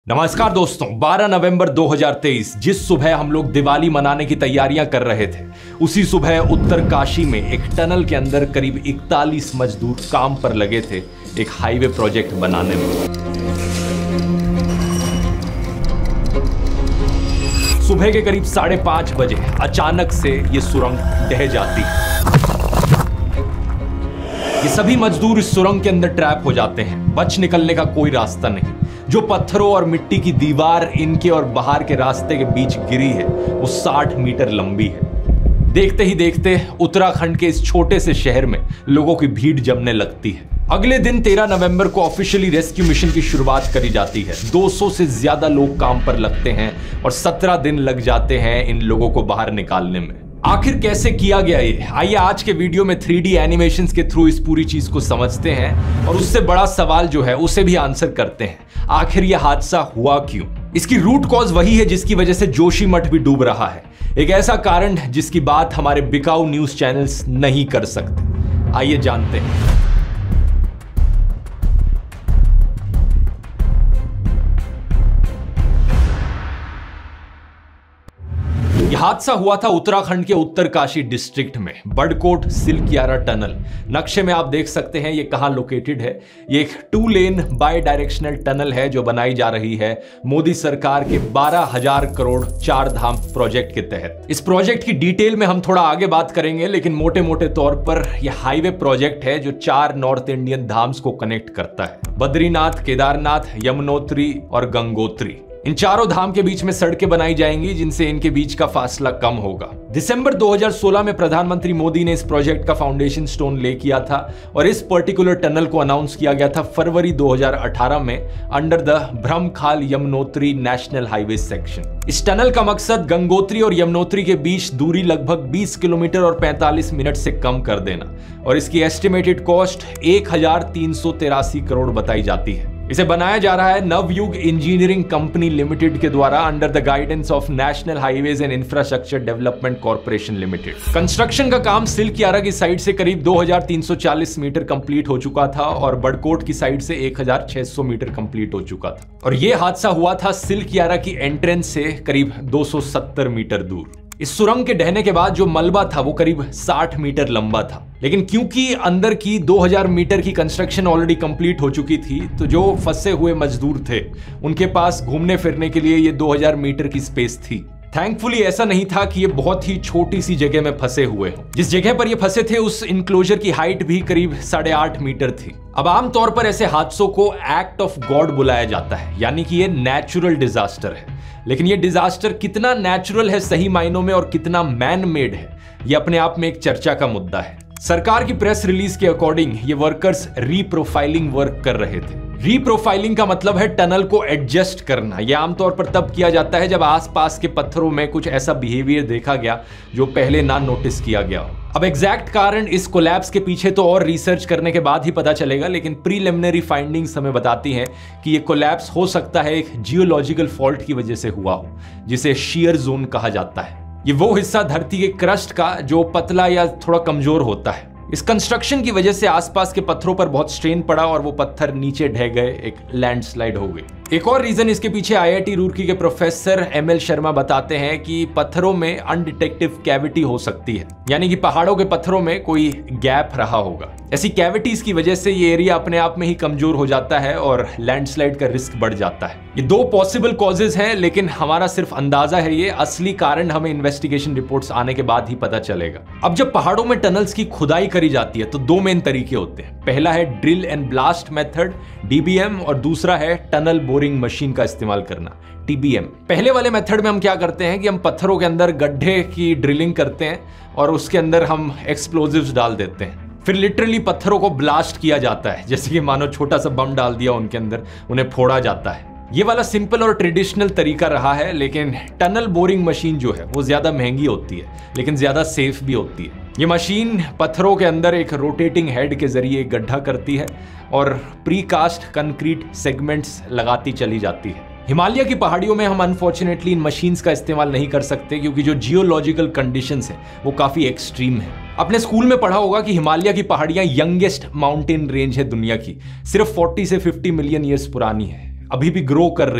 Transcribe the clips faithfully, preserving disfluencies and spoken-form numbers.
नमस्कार दोस्तों, बारह नवंबर दो हज़ार तेईस जिस सुबह हम लोग दिवाली मनाने की तैयारियां कर रहे थे, उसी सुबह उत्तरकाशी में एक टनल के अंदर करीब इकतालीस मजदूर काम पर लगे थे एक हाईवे प्रोजेक्ट बनाने में। सुबह के करीब साढ़े पांच बजे अचानक से ये सुरंग ढह जाती है। ये सभी मजदूर इस सुरंग के अंदर ट्रैप हो जाते हैं। बच निकलने का कोई रास्ता नहीं। जो पत्थरों और मिट्टी की दीवार इनके और बाहर के रास्ते के बीच गिरी है वो साठ मीटर लंबी है। देखते ही देखते उत्तराखंड के इस छोटे से शहर में लोगों की भीड़ जमने लगती है। अगले दिन तेरह नवंबर को ऑफिशियली रेस्क्यू मिशन की शुरुआत करी जाती है। दो सौ से ज्यादा लोग काम पर लगते हैं और सत्रह दिन लग जाते हैं इन लोगों को बाहर निकालने में। आखिर कैसे किया गया ये? आइए आज के वीडियो में थ्री डी एनिमेशंस के थ्रू इस पूरी चीज को समझते हैं और उससे बड़ा सवाल जो है उसे भी आंसर करते हैं। आखिर यह हादसा हुआ क्यों? इसकी रूट कॉज वही है जिसकी वजह से जोशीमठ भी डूब रहा है। एक ऐसा कारण जिसकी बात हमारे बिकाऊ न्यूज चैनल्स नहीं कर सकते। आइए जानते हैं। यह हादसा हुआ था उत्तराखंड के उत्तरकाशी डिस्ट्रिक्ट में बड़कोट सिलकियारा टनल। नक्शे में आप देख सकते हैं ये कहां लोकेटेड है। ये एक two lane bidirectional tunnel है जो बनाई जा रही है मोदी सरकार के बारह हजार करोड़ चार धाम प्रोजेक्ट के तहत। इस प्रोजेक्ट की डिटेल में हम थोड़ा आगे बात करेंगे, लेकिन मोटे मोटे तौर पर यह हाईवे प्रोजेक्ट है जो चार नॉर्थ इंडियन धाम्स को कनेक्ट करता है। बद्रीनाथ, केदारनाथ, यमुनोत्री और गंगोत्री। इन चारों धाम के बीच में सड़कें बनाई जाएंगी जिनसे इनके बीच का फासला कम होगा। दिसंबर दो हज़ार सोलह में प्रधानमंत्री मोदी ने इस प्रोजेक्ट का फाउंडेशन स्टोन ले किया था और इस पर्टिकुलर टनल को अनाउंस किया गया था फरवरी दो हज़ार अठारह में under the Brahmkhal Yamunotri national highway section. इस टनल का मकसद गंगोत्री और यमुनोत्री के बीच दूरी लगभग बीस किलोमीटर और पैंतालीस मिनट से कम कर देना, और इसकी एस्टिमेटेड कॉस्ट एक हजार तीन सौ तिरासी करोड़ बताई जाती है। इसे बनाया जा रहा है नवयुग इंजीनियरिंग कंपनी लिमिटेड के द्वारा under the guidance of national highways and infrastructure development corporation limited. Construction का काम सिलकियारा की साइड से करीब दो हज़ार तीन सौ चालीस मीटर कंप्लीट हो चुका था और बड़कोट की साइड से एक हज़ार छह सौ मीटर कंप्लीट हो चुका था। और यह हादसा हुआ था सिलकियारा की एंट्रेंस से करीब दो सौ सत्तर मीटर दूर। इस सुरंग के ढहने के बाद जो मलबा था वो करीब साठ मीटर लंबा था, लेकिन क्योंकि अंदर की दो हज़ार मीटर की कंस्ट्रक्शन ऑलरेडी कंप्लीट हो चुकी थी तो जो फंसे हुए मजदूर थे उनके पास घूमने फिरने के लिए ये दो हज़ार मीटर की स्पेस थी। थैंकफुली ऐसा नहीं था कि ये बहुत ही छोटी सी जगह में फंसे हुए हैं। जिस जगह पर ये फंसे थे उस इनक्लोजर की हाइट भी करीब साढ़े आठ मीटर थी। अब आमतौर पर ऐसे हादसों को एक्ट ऑफ गॉड बुलाया जाता है, यानी कि ये नेचुरल डिजास्टर है। लेकिन ये डिजास्टर कितना नेचुरल है सही मायनों में और कितना मैन मेड है, ये अपने आप में एक चर्चा का मुद्दा है। सरकार की प्रेस रिलीज के अकॉर्डिंग ये वर्कर्स रीप्रोफाइलिंग वर्क कर रहे थे। रीप्रोफाइलिंग का मतलब है टनल को एडजस्ट करना। यह आमतौर पर तब किया जाता है जब आसपास के पत्थरों में कुछ ऐसा बिहेवियर देखा गया जो पहले ना नोटिस किया गया हो। अब एग्जैक्ट कारण इस कोलैप्स के पीछे तो और रिसर्च करने के बाद ही पता चलेगा, लेकिन प्रीलिमिनरी फाइंडिंग्स हमें बताती हैं कि यह कोलैप्स हो सकता है एक जियोलॉजिकल फॉल्ट की वजह से हुआ हो, जिसे शियर जोन कहा जाता है। ये वो हिस्सा धरती के क्रस्ट का जो पतला या थोड़ा कमजोर होता है। इस कंस्ट्रक्शन की वजह से आसपास के पत्थरों पर बहुत स्ट्रेन पड़ा और वो पत्थर नीचे ढह गए, एक लैंडस्लाइड हो गई। एक और रीजन इसके पीछे आई आई टी रुड़की के प्रोफेसर एम एल शर्मा बताते हैं कि पत्थरों में अनडिटेक्टिव कैविटी हो सकती है, यानी कि पहाड़ों के पत्थरों में कोई गैप रहा होगा। ऐसी कैविटीज की वजह से ये एरिया अपने आप में ही कमजोर हो जाता है और लैंडस्लाइड का रिस्क बढ़ जाता है। ये दो पॉसिबल कॉजेज हैं, लेकिन हमारा सिर्फ अंदाजा है। ये असली कारण हमें इन्वेस्टिगेशन रिपोर्ट्स आने के बाद ही पता चलेगा। अब जब पहाड़ों में टनल्स की खुदाई करी जाती है तो दो मेन तरीके होते हैं। पहला है drill and blast method D B M और दूसरा है टनल बोरिंग मशीन का इस्तेमाल करना टी बी एम। पहले वाले मेथड में हम क्या करते हैं कि हम पत्थरों के अंदर गड्ढे की ड्रिलिंग करते हैं और उसके अंदर हम एक्सप्लोजिव्स डाल देते हैं। फिर लिटरली पत्थरों को ब्लास्ट किया जाता है, जैसे कि मानो छोटा सा बम डाल दिया उनके अंदर, उन्हें फोड़ा जाता है। ये वाला सिंपल और ट्रेडिशनल तरीका रहा है, लेकिन टनल बोरिंग मशीन जो है वो ज्यादा महंगी होती है लेकिन ज्यादा सेफ भी होती है। ये मशीन पत्थरों के अंदर एक रोटेटिंग हेड के जरिए एक गड्ढा करती है और प्रीकास्ट कंक्रीट सेगमेंट्स लगाती चली जाती है। हिमालय की पहाड़ियों में हम अनफॉर्चुनेटली इन मशीन्स का इस्तेमाल नहीं कर सकते क्योंकि जो जियोलॉजिकल कंडीशंस हैं वो काफी एक्सट्रीम है। आपने स्कूल में पढ़ा होगा कि हिमालय की पहाड़ियां यंगेस्ट माउंटेन रेंज है दुनिया की, सिर्फ चालीस से पचास मिलियन ईयर्स पुरानी है, अभी भी ग्रो कर रही हैं।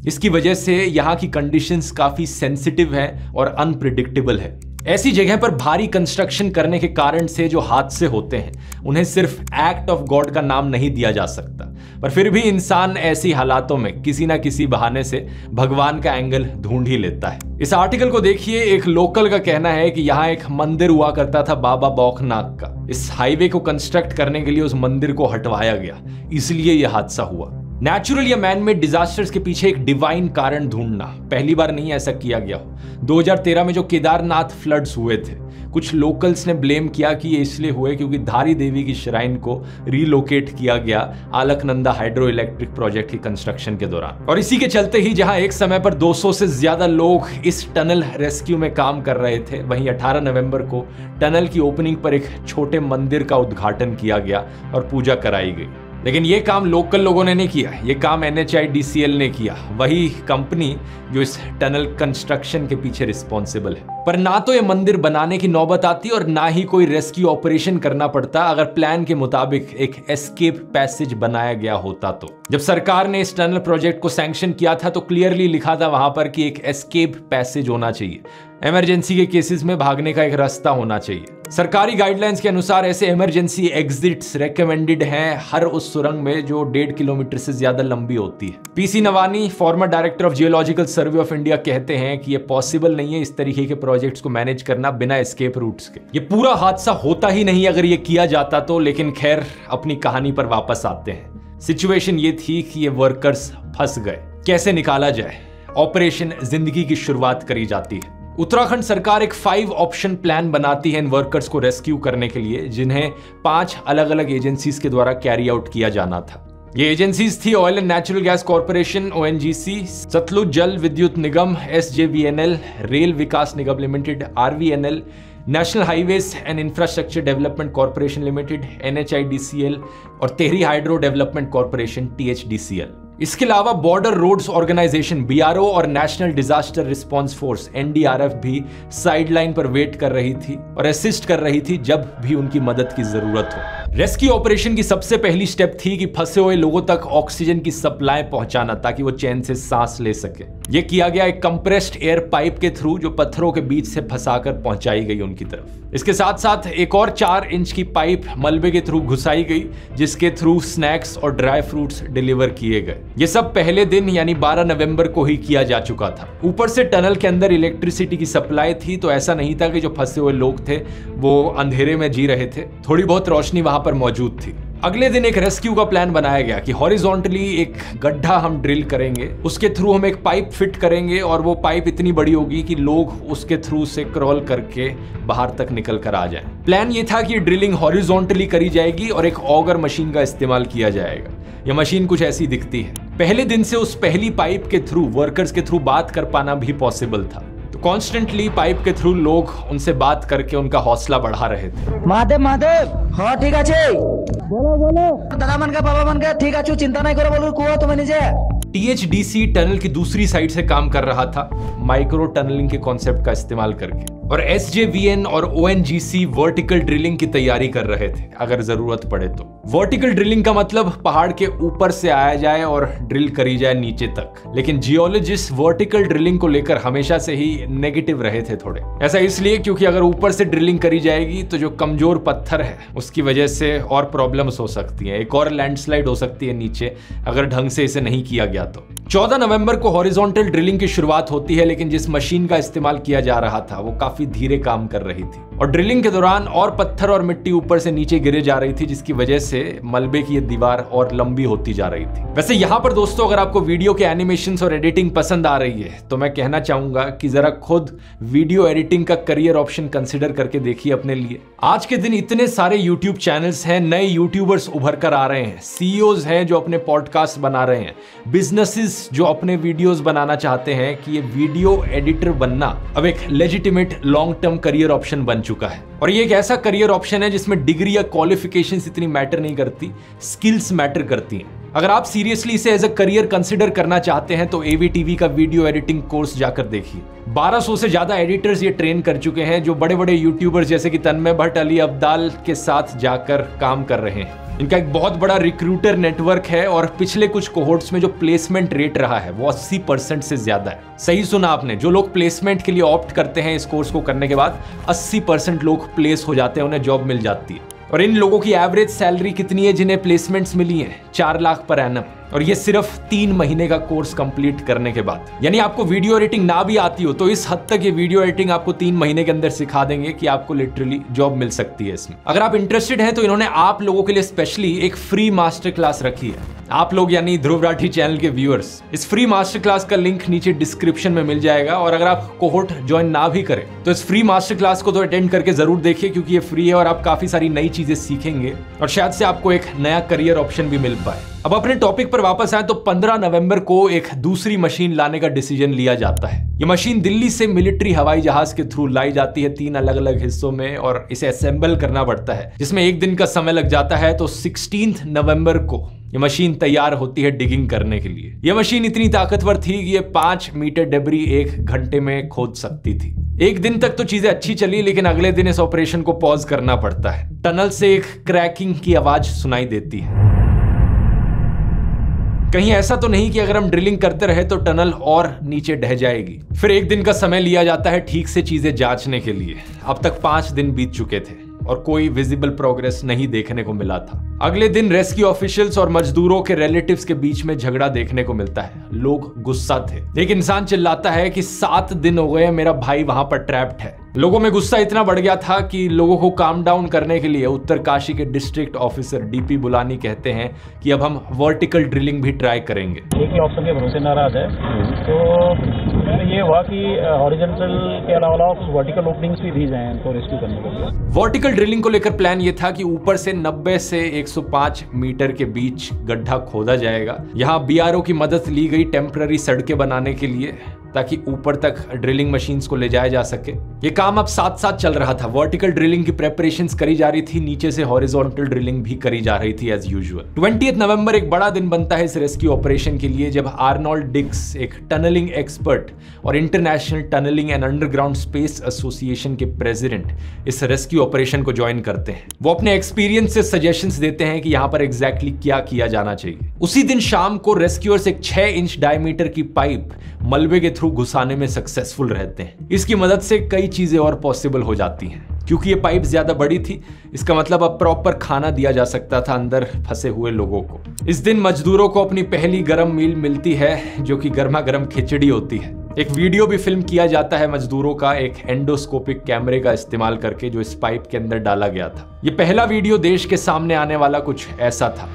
इसकी वजह से यहाँ की कंडीशंस काफी सेंसिटिव है और अनप्रिडिक्टेबल है। ऐसी जगह पर भारी कंस्ट्रक्शन करने के कारण से जो हादसे होते हैं उन्हें सिर्फ एक्ट ऑफ गॉड का नाम नहीं दिया जा सकता, पर फिर भी इंसान ऐसी हालातों में किसी ना किसी बहाने से भगवान का एंगल ढूंढ ही लेता है। इस आर्टिकल को देखिए, एक लोकल का कहना है कि यहाँ एक मंदिर हुआ करता था बाबा बौखनाथ का। इस हाईवे को कंस्ट्रक्ट करने के लिए उस मंदिर को हटवाया गया, इसलिए यह हादसा हुआ। नेचुरल या मैन मेड डिजास्टर्स के पीछे एक डिवाइन कारण ढूंढना पहली बार नहीं ऐसा किया गया हो। दो हज़ार तेरह में जो केदारनाथ फ्लड्स हुए थे, कुछ लोकल्स ने ब्लेम किया कि ये इसलिए हुए क्योंकि धारी देवी की श्राइन को रीलोकेट किया गया अलकनंदा हाइड्रो इलेक्ट्रिक प्रोजेक्ट की कंस्ट्रक्शन के दौरान। और इसी के चलते ही जहां एक समय पर दो सौ से ज्यादा लोग इस टनल रेस्क्यू में काम कर रहे थे, वहीं अठारह नवंबर को टनल की ओपनिंग पर एक छोटे मंदिर का उद्घाटन किया गया और पूजा कराई गई। लेकिन ये काम लोकल लोगों ने नहीं किया, ये काम N H I D C L ने किया, वही कंपनी जो इस टनल कंस्ट्रक्शन के पीछे रिस्पॉन्सिबल है। पर ना तो ये मंदिर बनाने की नौबत आती और ना ही कोई रेस्क्यू ऑपरेशन करना पड़ता अगर प्लान के मुताबिक एक एस्केप पैसेज बनाया गया होता तो। जब सरकार ने इस टनल प्रोजेक्ट को सैंक्शन किया था तो क्लियरली लिखा था वहां पर कि एक एस्केप पैसेज होना चाहिए, इमरजेंसी के केसेस में भागने का एक रास्ता होना चाहिए। सरकारी गाइडलाइंस के अनुसार ऐसे इमरजेंसी एग्जिट्स रेकमेंडेड हैं हर उस सुरंग में जो डेढ़ किलोमीटर से ज्यादा लंबी होती है। PC Navani, former director of geological survey of India, कहते हैं कि यह पॉसिबल नहीं है इस तरीके के प्रोजेक्ट्स को मैनेज करना बिना एस्केप रूट्स के। ये पूरा हादसा होता ही नहीं अगर ये किया जाता तो। लेकिन खैर, अपनी कहानी पर वापस आते हैं। सिचुएशन ये थी कि ये वर्कर्स फंस गए, कैसे निकाला जाए। ऑपरेशन जिंदगी की शुरुआत करी जाती है। उत्तराखंड सरकार एक फाइव ऑप्शन प्लान बनाती है इन वर्कर्स को रेस्क्यू करने के लिए, जिन्हें पांच अलग अलग एजेंसीज के द्वारा कैरी आउट किया जाना था। ये एजेंसीज थी oil and natural gas corporation O N G C, Sutlej Jal Vidyut Nigam S J V N L, rail Vikas Nigam limited R V N L, national highways and infrastructure development corporation limited N H I D C L और Tehri hydro development corporation T H D C L. इसके अलावा border roads organisation B R O और national disaster response force N D R F भी sideline पर wait कर रही थी और असिस्ट कर रही थी जब भी उनकी मदद की जरूरत हो। रेस्क्यू ऑपरेशन की सबसे पहली स्टेप थी कि फंसे हुए लोगों तक ऑक्सीजन की सप्लाई पहुंचाना ताकि वो चैन से सांस ले सके। यह किया गया एक कंप्रेस्ड एयर पाइप के थ्रू जो पत्थरों के बीच से फंसाकर पहुंचाई गई उनकी तरफ। इसके साथ साथ एक और चार इंच की पाइप मलबे के थ्रू घुसाई गई जिसके थ्रू स्नैक्स और ड्राई फ्रूट्स डिलीवर किए गए। ये सब पहले दिन यानी बारह नवंबर को ही किया जा चुका था। ऊपर से टनल के अंदर इलेक्ट्रिसिटी की सप्लाई थी, तो ऐसा नहीं था कि जो फंसे हुए लोग थे वो अंधेरे में जी रहे थे, थोड़ी बहुत रोशनी वहां पर मौजूद थी। अगले दिन एक रेस्क्यू का प्लान बनाया गया कि हॉरिजॉन्टली एक गड्ढा हम ड्रिल करेंगे, उसके थ्रू हम एक पाइप फिट करेंगे और वो पाइप इतनी बड़ी होगी कि लोग उसके थ्रू से क्रॉल करके बाहर तक निकल कर आ जाएं। प्लान ये था कि ड्रिलिंग हॉरिजॉन्टली करी जाएगी और एक ऑगर मशीन का इस्तेमाल किया जाएगा। यह मशीन कुछ ऐसी दिखती है। पहले दिन से उस पहली पाइप के थ्रू वर्कर्स के थ्रू बात कर पाना भी पॉसिबल था, तो कॉन्स्टेंटली पाइप के थ्रू लोग उनसे बात करके उनका हौसला बढ़ा रहे थे। महादेव महादेव हाँ ठीक है, बोलो बोलो दादा मन का पापा मन का ठीक है, चिंता नहीं करो, बोलो कुआ तुम्हें नीचे। T H D C tunnel की दूसरी साइड से काम कर रहा था माइक्रो टनलिंग के कॉन्सेप्ट का इस्तेमाल करके, और एस जे वी एन और O N G C vertical drilling की तैयारी कर रहे थे अगर जरूरत पड़े तो। वर्टिकल ड्रिलिंग का मतलब पहाड़ के ऊपर से आया जाए और ड्रिल करी जाए नीचे तक, लेकिन जियोलॉजिस्ट वर्टिकल ड्रिलिंग को लेकर हमेशा से ही नेगेटिव रहे थे थोड़े। ऐसा इसलिए क्योंकि अगर ऊपर से ड्रिलिंग करी जाएगी तो जो कमजोर पत्थर है उसकी वजह से और प्रॉब्लम्स हो सकती हैं, एक और लैंडस्लाइड हो सकती है नीचे अगर ढंग से इसे नहीं किया गया तो। चौदह नवंबर को हॉरिजॉन्टल ड्रिलिंग की शुरुआत होती है, लेकिन जिस मशीन का इस्तेमाल किया जा रहा था वो काफी धीरे काम कर रही थी और ड्रिलिंग के दौरान और पत्थर और मिट्टी ऊपर से नीचे गिरे जा रही थी, जिसकी वजह से मलबे की ये दीवार और लंबी होती जा रही थी। वैसे यहाँ पर दोस्तों अगर आपको वीडियो के एनिमेशंस और एडिटिंग पसंद आ रही है तो मैं कहना चाहूंगा कि जरा खुद वीडियो एडिटिंग का करियर ऑप्शन कंसिडर करके देखिए अपने लिए। आज के दिन इतने सारे यूट्यूब चैनल्स हैं, नए यूट्यूबर्स उभर कर आ रहे हैं, सीईओज हैं जो अपने पॉडकास्ट बना रहे हैं, बिजनेसेस जो अपने वीडियोस बनाना चाहते हैं कि ये वीडियो एडिटर बनना अब एक legitimate long term career option बन चुका है। और ये एक ऐसा करियर ऑप्शन है जिसमें डिग्री या क्वालिफिकेशंस इतनी मैटर नहीं करती, स्किल्स मैटर करती हैं। अगर आप सीरियसली इसे एज अ करियर कंसिडर करना चाहते हैं तो ए वी टी वी का वीडियो एडिटिंग कोर्स जाकर देखिए। बारह सौ से ज्यादा एडिटर्स ये ट्रेन कर चुके हैं जो बड़े बड़े यूट्यूबर्स जैसे कि तन्मय भट्ट, अली अब्दाल के साथ जाकर काम कर रहे हैं। इनका एक बहुत बड़ा रिक्रूटर नेटवर्क है और पिछले कुछ कोहोर्ट्स में जो प्लेसमेंट रेट रहा है वो अस्सी परसेंट से ज्यादा है। सही सुना आपने, जो लोग प्लेसमेंट के लिए ऑप्ट करते हैं इस कोर्स को करने के बाद अस्सी परसेंट लोग प्लेस हो जाते हैं, उन्हें जॉब मिल जाती है। और इन लोगों की एवरेज सैलरी कितनी है जिन्हें प्लेसमेंट्स मिली है? चार लाख पर एनम, और ये सिर्फ तीन महीने का कोर्स कंप्लीट करने के बाद। यानी आपको वीडियो एडिटिंग ना भी आती हो तो इस हद तक ये वीडियो एडिटिंग आपको तीन महीने के अंदर सिखा देंगे कि आपको लिटरली जॉब मिल सकती है इसमें। अगर आप इंटरेस्टेड हैं तो इन्होंने आप लोगों के लिए स्पेशली एक फ्री मास्टर क्लास रखी है। आप लोग यानी ध्रुव राठी चैनल के व्यूअर्स, इस फ्री मास्टर क्लास का लिंक नीचे डिस्क्रिप्शन में मिल जाएगा। और अगर आप कोहोर्ट ज्वाइन ना भी करें तो इस फ्री मास्टर क्लास को तो अटेंड करके जरूर देखिए, क्योंकि ये फ्री है और आप काफी सारी नई चीजें सीखेंगे और शायद से आपको एक नया करियर ऑप्शन भी मिल पाए। अब अपने टॉपिक पर वापस आए तो पंद्रह नवंबर को एक दूसरी मशीन लाने का डिसीजन लिया जाता है। ये मशीन दिल्ली से मिलिट्री हवाई जहाज के थ्रू लाई जाती है तीन अलग अलग हिस्सों में और इसे असेंबल करना पड़ता है, जिसमें एक दिन का समय लग जाता है। तो सोलह नवंबर को ये मशीन तैयार होती है डिगिंग करने के लिए। ये मशीन इतनी ताकतवर थी कि ये पांच मीटर डेब्री एक घंटे में खोद सकती थी। एक दिन तक तो चीजें अच्छी चली, लेकिन अगले दिन इस ऑपरेशन को पॉज करना पड़ता है। टनल से एक क्रैकिंग की आवाज सुनाई देती है। कहीं ऐसा तो नहीं कि अगर हम ड्रिलिंग करते रहे तो टनल और नीचे ढह जाएगी। फिर एक दिन का समय लिया जाता है ठीक से चीजें जांचने के लिए। अब तक पांच दिन बीत चुके थे और कोई विजिबल प्रोग्रेस नहीं देखने को मिला था। अगले दिन रेस्क्यू ऑफिशियल्स और मजदूरों के रिलेटिव्स के बीच में झगड़ा देखने को मिलता है। लोग गुस्सा थे। एक इंसान चिल्लाता है कि सात दिन हो गए मेरा भाई वहां पर ट्रैप्ड है। लोगों में गुस्सा इतना बढ़ गया था कि लोगों को काम डाउन करने के लिए उत्तरकाशी के डिस्ट्रिक्ट ऑफिसर डीपी बुलानी कहते हैं कि अब हम वर्टिकल ड्रिलिंग भी ट्राई करेंगे। एक ही ऑप्शन के भरोसे नाराज है, तो ये हुआ कि हॉरिजॉन्टल के अलावा वर्टिकल ओपनिंग्स भी दी जाए इनको रेस्क्यू करने के लिए। वर्टिकल ड्रिलिंग को लेकर प्लान ये था कि ऊपर से नब्बे से एक सौ पाँच मीटर के बीच गड्ढा खोदा जाएगा। यहाँ बीआरओ की मदद ली गई टेम्पररी सड़कें बनाने के लिए, ताकि ऊपर तक ड्रिलिंग मशीन्स को ले जाया जा सके। ये काम अब साथ साथ चल रहा था। वर्टिकल ड्रिलिंग की प्रेपरेशंस करी जा रही थी, नीचे से हॉरिजॉन्टल ड्रिलिंग भी करी जा रही थी एज यूजुअल। बीस नवंबर एक बड़ा दिन बनता है इस रेस्क्यू ऑपरेशन के लिए, जब आर्नोल्ड डिक्स, एक टनलिंग एक्सपर्ट और international tunnelling and underground space association के प्रेसिडेंट, इस रेस्क्यू ऑपरेशन को ज्वाइन करते हैं। वो अपने एक्सपीरियंस से सजेशंस देते हैं कि यहाँ पर एग्जैक्टली क्या किया जाना चाहिए। उसी दिन शाम को रेस्क्यूअर्स एक छह इंच डायमीटर की पाइप मलबे के थ्रू घुसाने में सक्सेसफुल रहते हैं। इसकी मदद से कई चीजें और पॉसिबल हो जाती हैं। क्योंकि ये पाइप ज्यादा बड़ी थी, इसका मतलब अब प्रॉपर खाना दिया जा सकता था अंदर फंसे हुए लोगों को। इस दिन मजदूरों को अपनी पहली गर्म मील मिलती है, जो कि गर्मा गर्म खिचड़ी होती है। एक वीडियो भी फिल्म किया जाता है मजदूरों का एक एंडोस्कोपिक कैमरे का इस्तेमाल करके, जो इस पाइप के अंदर डाला गया था। ये पहला वीडियो देश के सामने आने वाला कुछ ऐसा था।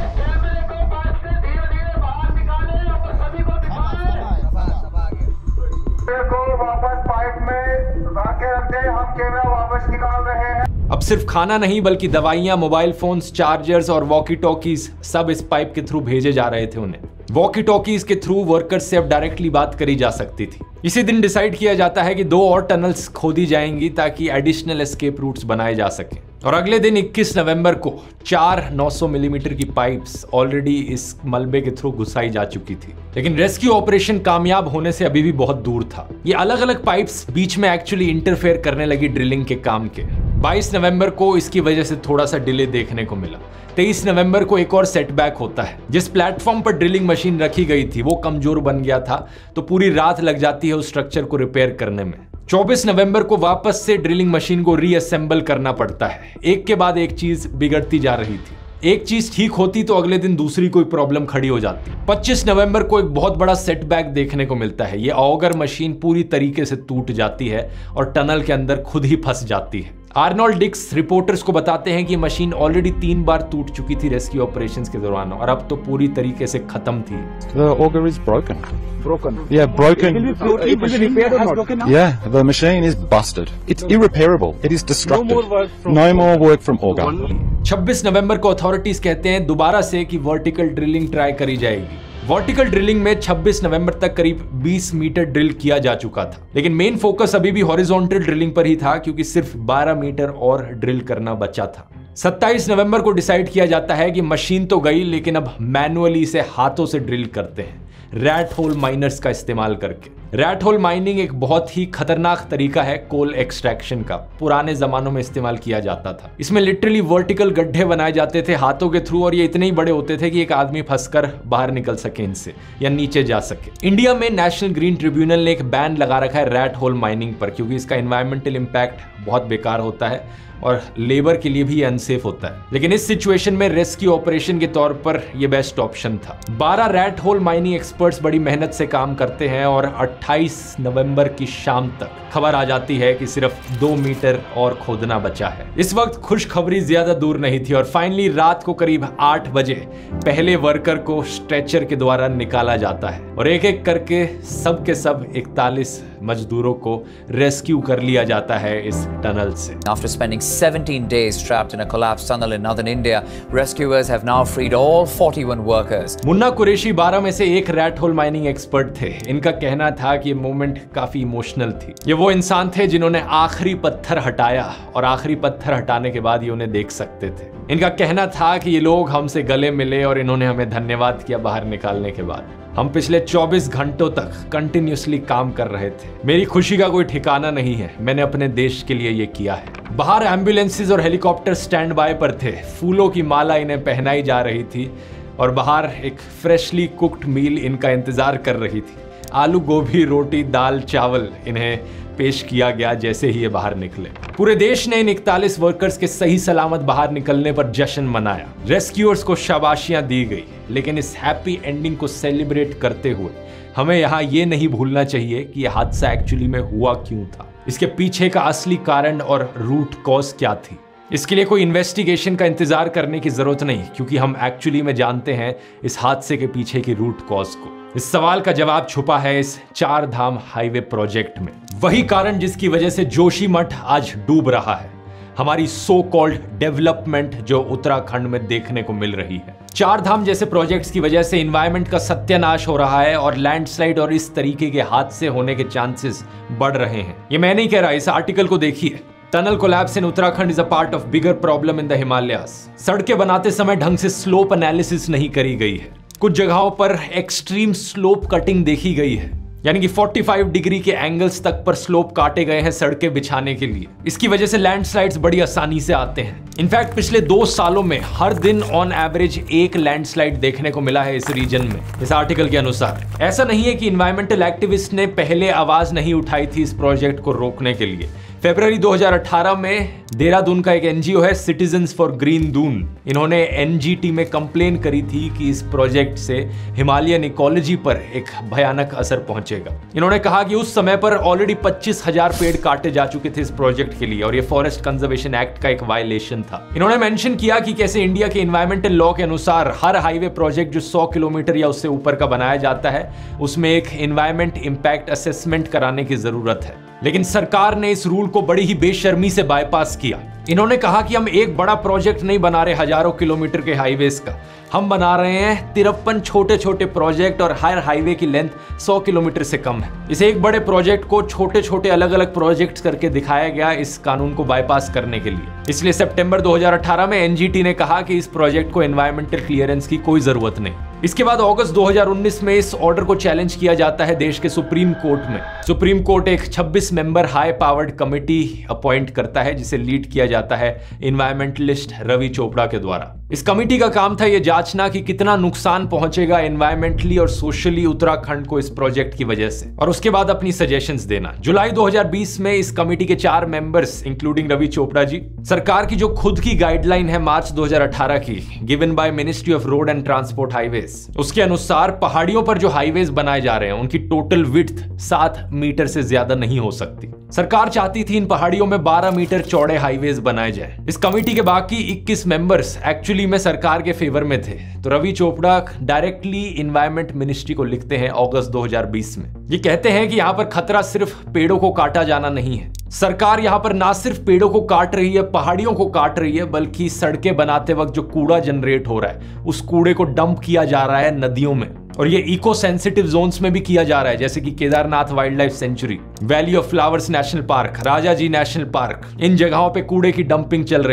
अब सिर्फ खाना नहीं बल्कि दवाइयां, मोबाइल फोन्स, चार्जर्स और वॉकी टॉकीज सब इस पाइप के थ्रू भेजे जा रहे थे उन्हें। वॉकी टॉकीज के थ्रू वर्कर्स से अब डायरेक्टली बात करी जा सकती थी। इसी दिन डिसाइड किया जाता है कि दो और टनल्स खोदी जाएंगी ताकि एडिशनल एस्केप रूट्स बनाए जा सकें। और अगले दिन इक्कीस नवंबर को चार नौ सौ मिलीमीटर की पाइप्स ऑलरेडी इस मलबे के थ्रू घुसाई जा चुकी थी। लेकिन रेस्क्यू ऑपरेशन कामयाब होने से अभी भी बहुत दूर था। ये अलग अलग पाइप्स बीच में एक्चुअली इंटरफेयर करने लगी ड्रिलिंग के काम के। बाईस नवंबर को इसकी वजह से थोड़ा सा डिले देखने को मिला। तेईस नवंबर को एक और सेटबैक होता है। जिस प्लेटफॉर्म पर ड्रिलिंग मशीन रखी गई थी वो कमजोर बन गया था, तो पूरी रात लग जाती है उस स्ट्रक्चर को रिपेयर करने में। चौबीस नवंबर को वापस से ड्रिलिंग मशीन को रीअसेंबल करना पड़ता है। एक के बाद एक चीज बिगड़ती जा रही थी। एक चीज ठीक होती तो अगले दिन दूसरी कोई प्रॉब्लम खड़ी हो जाती। पच्चीस नवंबर को एक बहुत बड़ा सेटबैक देखने को मिलता है। ये ऑगर मशीन पूरी तरीके से टूट जाती है और टनल के अंदर खुद ही फंस जाती है। आर्नोल्ड डिक्स रिपोर्टर्स को बताते हैं कि मशीन ऑलरेडी तीन बार टूट चुकी थी रेस्क्यू ऑपरेशंस के दौरान, और अब तो पूरी तरीके से खत्म थी। The auger is broken. Broken. Yeah, broken. It will be floating. It will be repaired or not? Yeah, the machine is busted. It's irreparable. It is destructive. No more work from No more work from auger. छब्बीस नवंबर को authorities कहते हैं दोबारा से कि vertical drilling try करी जाएगी। Vertical drilling में छब्बीस नवंबर तक करीब बीस मीटर ड्रिल किया जा चुका था, लेकिन मेन फोकस अभी भी हॉरिजॉन्टल ड्रिलिंग पर ही था, क्योंकि सिर्फ बारह मीटर और ड्रिल करना बचा था। सत्ताईस नवंबर को डिसाइड किया जाता है कि मशीन तो गई, लेकिन अब मैनुअली इसे हाथों से ड्रिल करते हैं, रैट होल माइनर्स का इस्तेमाल करके। रैट होल माइनिंग एक बहुत ही खतरनाक तरीका है कोल एक्सट्रैक्शन का। पुराने जमानों में इस्तेमाल किया जाता था। इसमें लिटरली वर्टिकल गड्ढे बनाए जाते थे हाथों के थ्रू, और ये इतने ही बड़े होते थे कि एक आदमी फंसकर बाहर निकल सके इनसे या नीचे जा सके। इंडिया में नेशनल ग्रीन ट्रिब्यूनल ने एक बैन लगा रखा है रैट होल माइनिंग पर, क्योंकि इसका एनवायरमेंटल इंपैक्ट बहुत बेकार होता है और लेबर के लिए भी अनसेफ होता है। लेकिन इस सिचुएशन में रेस्क्यू ऑपरेशन के तौर पर यह बेस्ट ऑप्शन था। बारह रैट होल माइनिंग एक्सपर्ट्स बड़ी मेहनत से काम करते हैं और अट्ठाईस नवंबर की शाम तक खबर आ जाती है कि सिर्फ दो मीटर और खोदना बचा है। इस वक्त खुशखबरी ज्यादा दूर नहीं थी और फाइनली रात को करीब आठ बजे पहले वर्कर को स्ट्रेचर के द्वारा निकाला जाता है और एक एक करके सब के सब इकतालीस मजदूरों को रेस्क्यू कर लिया जाता है इस टनल से। After spending seventeen days trapped in a collapsed tunnel in northern India, rescuers have now freed all forty-one workers. Munna Qureshi बारह में से एक रैट होल माइनिंग एक्सपर्ट थे। इनका कहना था कि ये मोमेंट काफी इमोशनल थी। ये वो इंसान थे जिन्होंने आखिरी पत्थर हटाया और आखिरी पत्थर हटाने के बाद ये उन्हें देख सकते थे। इनका कहना था कि ये लोग हमसे गले मिले और इन्होंने हमें धन्यवाद किया बाहर निकालने के बाद। हम पिछले चौबीस घंटों तक कंटिन्यूसली काम कर रहे थे। मेरी खुशी का कोई ठिकाना नहीं है। मैंने अपने देश के लिए ये किया है। बाहर एम्बुलेंसेस और हेलीकॉप्टर स्टैंड बाय पर थे। फूलों की माला इन्हें पहनाई जा रही थी और बाहर एक फ्रेशली कुक्ड मील इनका इंतजार कर रही थी। आलू गोभी, रोटी, दाल, चावल इन्हें पेश किया गया जैसे ही ये बाहर निकले। पूरे देश ने इन इकतालीस वर्कर्स के सही सलामत बाहर निकलने पर जश्न मनाया। रेस्क्यूअर्स को शाबाशियां दी गई, लेकिन इस हैप्पी एंडिंग को सेलिब्रेट करते हुए हमें यहाँ ये नहीं भूलना चाहिए कि यह हादसा एक्चुअली में हुआ क्यों था, इसके पीछे का असली कारण और रूट कॉज क्या थी। इसके लिए कोई इन्वेस्टिगेशन का इंतजार करने की जरूरत नहीं, क्योंकि हम एक्चुअली में जानते हैं इस हादसे के पीछे की रूट कॉज को। इस सवाल का जवाब छुपा है इस चार धाम हाईवे प्रोजेक्ट में। वही कारण जिसकी वजह से जोशीमठ आज डूब रहा है, हमारी सो कॉल्ड डेवलपमेंट जो उत्तराखंड में देखने को मिल रही है। चार धाम जैसे प्रोजेक्ट्स की वजह से एनवायरनमेंट का सत्यानाश हो रहा है और लैंडस्लाइड और इस तरीके के हादसे होने के चांसेस बढ़ रहे हैं। ये मैं नहीं कह रहा, इस आर्टिकल को देखिए। Tunnel collapse in Uttarakhand is a part of bigger problem in the Himalayas. सड़कें बनाते समय ढंग से स्लोप एनालिसिस नहीं करी गई है। कुछ जगहों पर एक्सट्रीम स्लोप कटिंग देखी गई है, यानी कि पैंतालीस डिग्री के एंगल्स तक पर स्लोप काटे गए हैं सड़कें बिछाने के लिए। इसकी वजह से लैंडस्लाइड्स बड़ी आसानी से आते हैं। इनफैक्ट पिछले दो सालों में हर दिन ऑन एवरेज एक लैंडस्लाइड देखने को मिला है इस रीजन में, इस आर्टिकल के अनुसार। ऐसा नहीं है कि इन्वायरमेंटल एक्टिविस्ट ने पहले आवाज नहीं उठाई थी इस प्रोजेक्ट को रोकने के लिए। फरवरी दो हज़ार अठारह में देहरादून का एक एनजीओ है सिटीजन्स फॉर ग्रीन दून, इन्होंने एनजीटी में कंप्लेन करी थी कि इस प्रोजेक्ट से हिमालयन इकोलॉजी पर एक भयानक असर पहुंचेगा। इन्होंने कहा कि उस समय पर ऑलरेडी पच्चीस हजार पेड़ काटे जा चुके थे इस प्रोजेक्ट के लिए और ये फॉरेस्ट कंजर्वेशन एक्ट का एक वायलेशन था। इन्होंने मेंशन किया कि कैसे इंडिया के एनवायरमेंटल लॉ के अनुसार हर हाईवे प्रोजेक्ट जो सौ किलोमीटर या उससे ऊपर का बनाया जाता है उसमें एक एनवायरमेंट इंपैक्ट असेसमेंट कराने की जरूरत है, लेकिन सरकार ने इस रूल को बड़ी ही बेशर्मी से बाईपास किया। इन्होंने कहा कि हम एक बड़ा प्रोजेक्ट नहीं बना रहे हजारों किलोमीटर के हाईवेज का, हम बना रहे हैं तिरपन छोटे छोटे प्रोजेक्ट और हर हाईवे की लेंथ सौ किलोमीटर से कम है। इस एक बड़े प्रोजेक्ट को छोटे छोटे अलग अलग प्रोजेक्ट्स करके दिखाया गया इस कानून को बाईपास करने के लिए। इसलिए सितंबर दो हज़ार अठारह में एनजीटी ने कहा कि इस प्रोजेक्ट को एनवायरमेंटल क्लियरेंस की कोई जरूरत नहीं। इसके बाद अगस्त दो हज़ार उन्नीस में इस ऑर्डर को चैलेंज किया जाता है देश के सुप्रीम कोर्ट में। सुप्रीम कोर्ट एक छब्बीस member high powered committee appoint करता है जिसे लीड किया जाता है एनवायरमेंटलिस्ट रवि चोपड़ा के द्वारा। इस कमेटी का काम था यह जांचना कि कितना नुकसान पहुंचेगा एनवायरमेंटली और सोशली उत्तराखंड को इस प्रोजेक्ट की वजह से, और उसके बाद अपनी सजेशंस देना। जुलाई दो हज़ार बीस में इस कमेटी के चार मेंबर्स इंक्लूडिंग रवि चोपड़ा जी, सरकार की जो खुद की गाइडलाइन है मार्च दो हज़ार अठारह की given by ministry of road and transport highways, उसके अनुसार पहाड़ियों पर जो हाईवेज बनाए जा रहे हैं उनकी टोटल विड्थ सात मीटर से ज्यादा नहीं हो सकती। सरकार चाहती थी इन पहाड़ियों में बारह मीटर चौड़े हाईवेज बनाए जाए। इस कमेटी के बाकी इक्कीस मेंबर्स एक्चुअली में सरकार के फेवर में थे, तो Ravi Chopra directly environment ministry को लिखते हैं अगस्त दो हज़ार बीस में। ये कहते हैं कि यहाँ पर खतरा सिर्फ पेड़ों को काटा जाना नहीं है, सरकार यहाँ पर ना सिर्फ पेड़ों को काट रही है, पहाड़ियों को काट रही है, बल्कि सड़कें बनाते वक्त जो कूड़ा जनरेट हो रहा है उस कूड़े को डंप किया जा रहा है नदियों में, और ये इको सेंसिटिव जोन्स में भी किया जा रहा है, जैसे कि Kedarnath wildlife sanctuary, valley of flowers national park, Rajaji national park. इन जगहों पे कूड़े की डंपिंग चल रही है।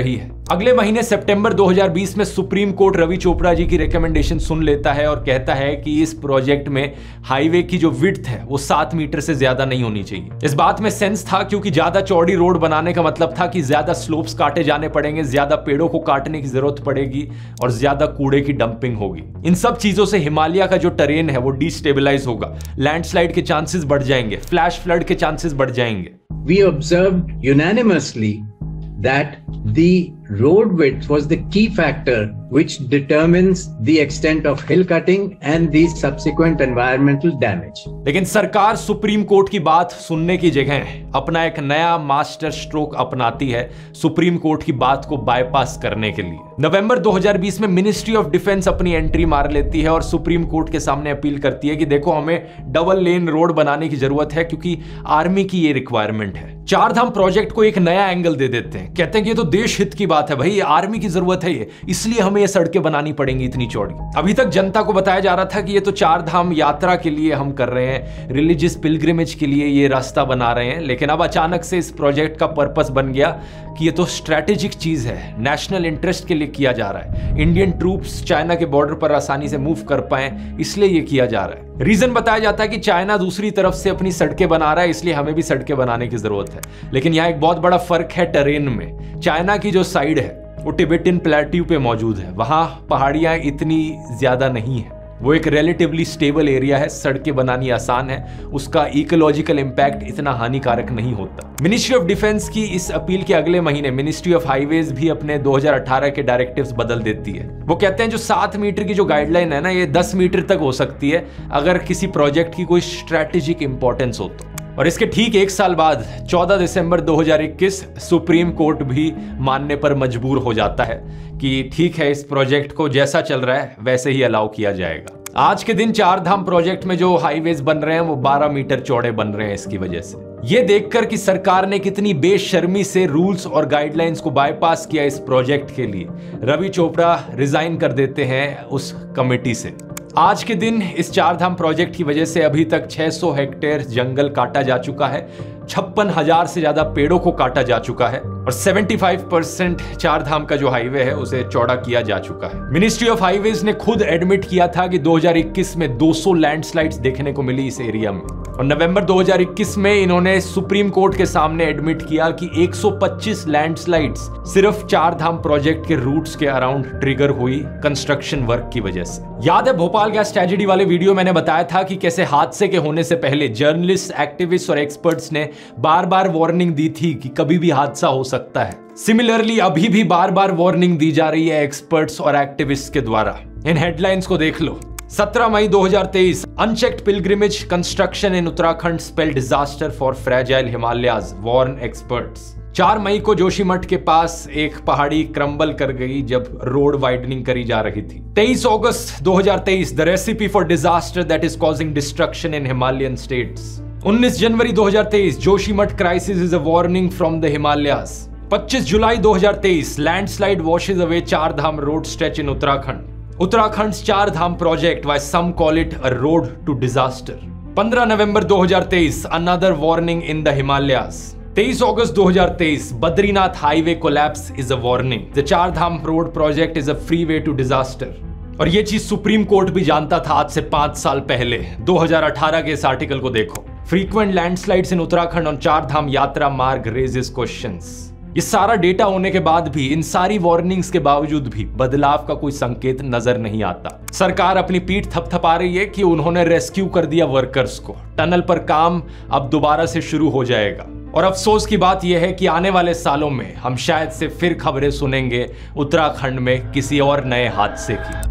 अगले महीने सितंबर दो हज़ार बीस में सुप्रीम कोर्ट रवि चोपड़ा जी की रिकमेंडेशन सुन लेता है और कहता है कि इस प्रोजेक्ट में हाईवे की जो विड्थ है वो सात मीटर से ज्यादा नहीं होनी चाहिए। इस बात में सेंस था क्योंकि ज्यादा चौड़ी रोड बनाने का मतलब था कि ज्यादा स्लोप्स काटे जाने पड़ेंगे, ज्यादा पेड़ों को काटने की जरूरत पड़ेगी और ज्यादा कूड़े की डंपिंग होगी। इन सब चीजों से हिमालय का जो टेरेन है वो डिस्टेबलाइज होगा, लैंडस्लाइड के चांसेस बढ़ जाएंगे, फ्लैश फ्लड के चांसेस बढ़ जाएंगे। We observed unanimously that the road width was the key factor which determines the extent of hill cutting and the subsequent environmental damage. लेकिन सरकार सुप्रीम कोर्ट की बात सुनने की जगह अपना एक नया मास्टर स्ट्रोक अपनाती है सुप्रीम कोर्ट की बात को बाईपास करने के लिए। नवंबर दो हज़ार बीस में मिनिस्ट्री ऑफ डिफेंस अपनी एंट्री मार लेती है और सुप्रीम कोर्ट के सामने अपील करती है कि देखो हमें डबल लेन रोड बनाने की जरूरत है क्योंकि आर्मी की ये रिक्वायरमेंट है। चारधाम प्रोजेक्ट को एक नया एंगल दे देते हैं, कहते हैं कि ये तो देश हित की बात है भाई, आर्मी की जरूरत है ये, इसलिए हमें ये सड़कें बनानी पड़ेंगी इतनी चौड़ी। अभी तक जनता को बताया जा रहा था कि ये तो चारधाम यात्रा के लिए हम कर रहे हैं, रिलीजियस पिलग्रिमेज के लिए ये रास्ता बना रहे हैं, लेकिन अब अचानक से इस प्रोजेक्ट का पर्पस बन गया कि ये तो स्ट्रैटेजिक चीज है, नेशनल इंटरेस्ट के लिए किया जा रहा है, इंडियन ट्रूप्स चाइना के बॉर्डर पर आसानी से मूव कर पाए इसलिए ये किया जा रहा है। रीजन बताया जाता है कि चाइना दूसरी तरफ से अपनी सड़कें बना रहा है इसलिए हमें भी सड़कें बनाने की जरूरत है। लेकिन यहाँ एक बहुत बड़ा फर्क है टेरेन में। चाइना की जो साइड है वो टिबेटियन प्लेट्यू पे मौजूद है, वहां पहाड़ियां इतनी ज्यादा नहीं है, वो एक रिलेटिवली स्टेबल एरिया है, सड़कें बनानी आसान है, उसका इकोलॉजिकल इंपैक्ट इतना हानिकारक नहीं होता। मिनिस्ट्री ऑफ डिफेंस की इस अपील के अगले महीने मिनिस्ट्री ऑफ हाईवेज भी अपने दो हज़ार अठारह के डायरेक्टिव्स बदल देती है। वो कहते हैं जो सात मीटर की जो गाइडलाइन है ना, ये दस मीटर तक हो सकती है अगर किसी प्रोजेक्ट की कोई स्ट्रैटेजिक इंपॉर्टेंस हो तो। और इसके ठीक एक साल बाद चौदह दिसंबर दो हज़ार इक्कीस सुप्रीम कोर्ट भी मानने पर मजबूर हो जाता है कि ठीक है, इस प्रोजेक्ट को जैसा चल रहा है वैसे ही अलाउ किया जाएगा। आज के दिन चारधाम प्रोजेक्ट में जो हाईवेज बन रहे हैं वो बारह मीटर चौड़े बन रहे हैं इसकी वजह से। ये देखकर कि सरकार ने कितनी बेशर्मी से रूल्स और गाइडलाइंस को बाईपास किया इस प्रोजेक्ट के लिए, रवि चोपड़ा रिजाइन कर देते हैं उस कमेटी से। आज के दिन इस चारधाम प्रोजेक्ट की वजह से अभी तक छह सौ हेक्टेयर जंगल काटा जा चुका है, छप्पन हजार से ज्यादा पेड़ों को काटा जा चुका है और पचहत्तर परसेंट चारधाम का जो हाईवे है उसे चौड़ा किया जा चुका है। मिनिस्ट्री ऑफ हाईवेज ने खुद एडमिट किया था कि दो हज़ार इक्कीस में दो सौ लैंडस्लाइड्स देखने को मिली इस एरिया में, और नवंबर दो हज़ार इक्कीस में इन्होंने सुप्रीम कोर्ट के सामने एडमिट किया कि एक सौ पच्चीस लैंडस्लाइड्स सिर्फ चारधाम प्रोजेक्ट के रूट्स के अराउंड ट्रिगर हुई कंस्ट्रक्शन वर्क की वजह से। याद है भोपाल गैस ट्रेजेडी वाले वीडियो मैंने बताया था कि कैसे हादसे के होने से पहले जर्नलिस्ट, एक्टिविस्ट और एक्सपर्ट्स ने बार बार वार्निंग दी थी कि कभी भी हादसा हो सकता है। सिमिलरली अभी भी बार बार वार्निंग दी जा रही है एक्सपर्ट्स और एक्टिविस्ट के द्वारा। इन हेडलाइंस को देख लो। सत्रह मई दो हज़ार तेईस, unchecked pilgrimage construction in Uttarakhand spell disaster for fragile Himalayas, warn experts. चार मई को जोशीमठ के पास एक पहाड़ी क्रम्बल कर गई जब रोड वाइडनिंग करी जा रही थी। तेईस अगस्त दो हज़ार तेईस, the recipe for disaster that is causing destruction in Himalayan states. उन्नीस जनवरी दो हज़ार तेईस, Joshimath crisis is a warning from the Himalayas. पच्चीस जुलाई दो हज़ार तेईस, landslide washes away Chardham road stretch in Uttarakhand. Uttarakhand Chardham project, why some call it a road to disaster. पंद्रह नवंबर दो हज़ार तेईस, another warning in the Himalayas. तेईस अगस्त दो हज़ार तेईस, Badrinath highway collapse is a warning, the Chardham road project is a free way to disaster. और ये चीज सुप्रीम कोर्ट भी जानता था आज से पांच साल पहले। दो हज़ार अठारह के इस आर्टिकल को देखो। Frequent landslides in Uttarakhand on Chardham yatra marg raises questions. ये सारा डेटा होने के बाद भी, इन सारी वार्निंग्स के बावजूद भी बदलाव का कोई संकेत नजर नहीं आता। सरकार अपनी पीठ थपथपा रही है कि उन्होंने रेस्क्यू कर दिया वर्कर्स को, टनल पर काम अब दोबारा से शुरू हो जाएगा। और अफसोस की बात यह है कि आने वाले सालों में हम शायद से फिर खबरें सुनेंगे उत्तराखंड में किसी और नए हादसे की।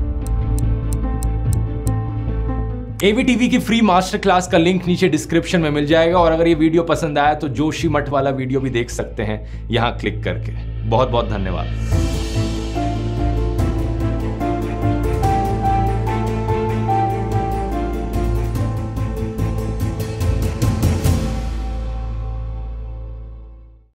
एवीटीवी की फ्री मास्टर क्लास का लिंक नीचे डिस्क्रिप्शन में मिल जाएगा, और अगर ये वीडियो पसंद आया तो जोशीमठ वाला वीडियो भी देख सकते हैं यहां क्लिक करके। बहुत बहुत धन्यवाद।